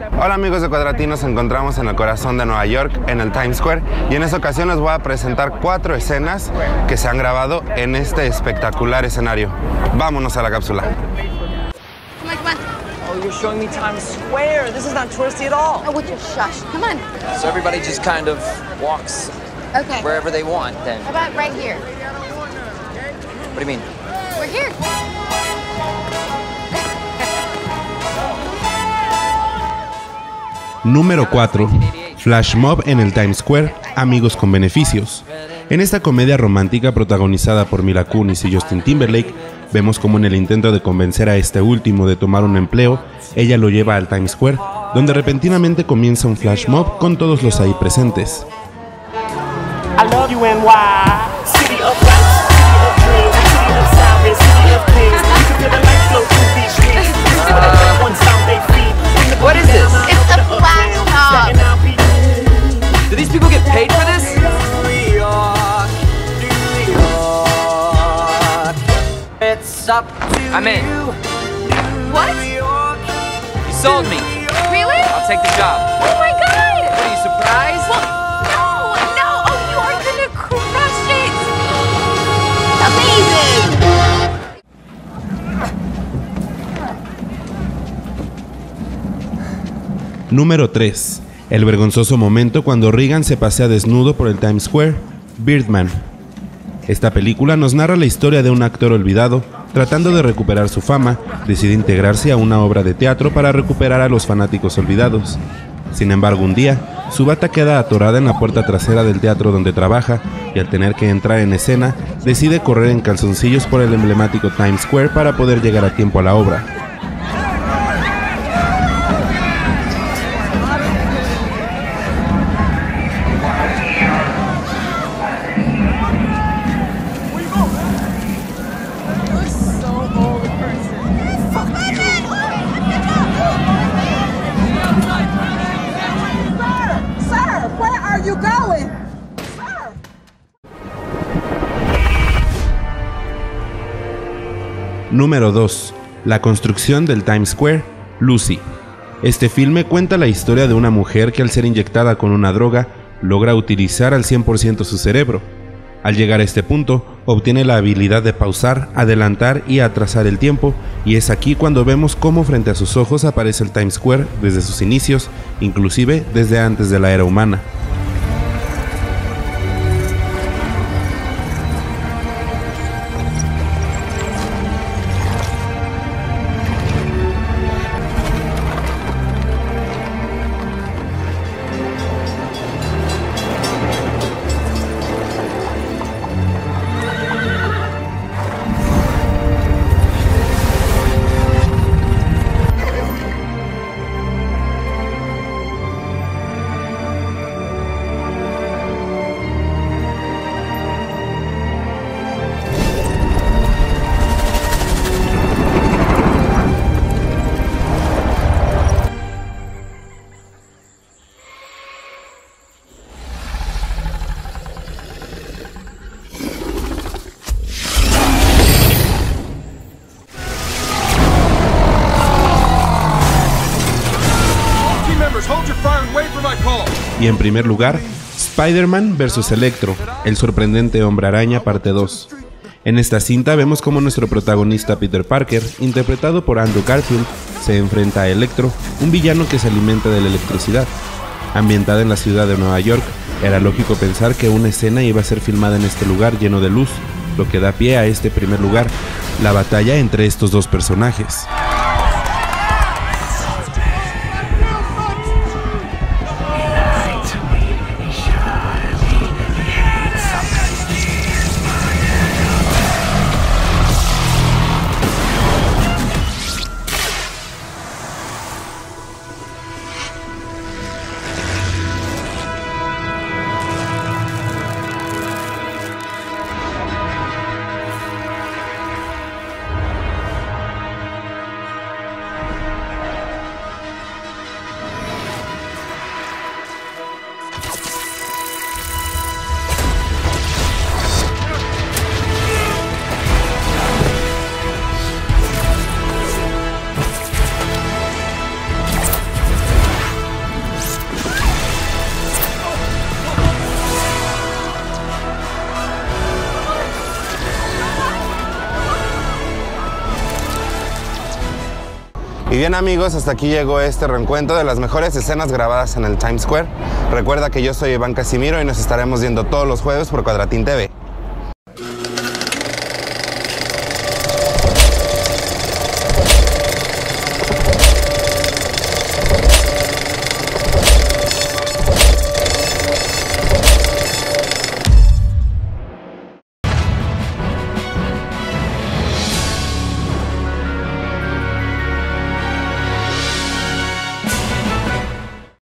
Hola amigos de Cuadratí, nos encontramos en el corazón de Nueva York, en el Times Square, y en esta ocasión les voy a presentar 4 escenas que se han grabado en este espectacular escenario. Vámonos a la cápsula. Oh, you're showing me Times Square. This is not touristy at all. Oh, would you shush? Come on. So everybody just kind of walks wherever they want then. How about right here? What do you mean? We're here. Número 4. Flash Mob en el Times Square, amigos con beneficios. En esta comedia romántica protagonizada por Mila Kunis y Justin Timberlake, vemos como en el intento de convencer a este último de tomar un empleo, ella lo lleva al Times Square, donde repentinamente comienza un flash mob con todos los ahí presentes. I love you, NY. City of lights, city of dreams, city of sirens, city of kings. You can feel the light flow through these streets. One sound they feed. What is this? It's a flash mob. Do these people get paid for this? New York, New York. It's up to I'm in. you. What? You sold me. Really? I'll take the job. Oh my God! What are you surprised? Well, no! Oh, you are gonna crush it! Amazing! Número 3. El vergonzoso momento cuando Reagan se pasea desnudo por el Times Square, Birdman. Esta película nos narra la historia de un actor olvidado, tratando de recuperar su fama, decide integrarse a una obra de teatro para recuperar a los fanáticos olvidados. Sin embargo, un día, su bata queda atorada en la puerta trasera del teatro donde trabaja, y al tener que entrar en escena, decide correr en calzoncillos por el emblemático Times Square para poder llegar a tiempo a la obra. Número 2. La construcción del Times Square, Lucy. Este filme cuenta la historia de una mujer que al ser inyectada con una droga, logra utilizar al 100% su cerebro. Al llegar a este punto, obtiene la habilidad de pausar, adelantar y atrasar el tiempo, y es aquí cuando vemos cómo frente a sus ojos aparece el Times Square desde sus inicios, inclusive desde antes de la era humana. Y en primer lugar, Spider-Man vs. Electro, el sorprendente Hombre Araña parte 2. En esta cinta vemos cómo nuestro protagonista Peter Parker, interpretado por Andrew Garfield, se enfrenta a Electro, un villano que se alimenta de la electricidad. Ambientada en la ciudad de Nueva York, era lógico pensar que una escena iba a ser filmada en este lugar lleno de luz, lo que da pie a este primer lugar, la batalla entre estos dos personajes. Y bien amigos, hasta aquí llegó este reencuentro de las mejores escenas grabadas en el Times Square. Recuerda que yo soy Iván Casimiro y nos estaremos viendo todos los jueves por Cuadratín TV.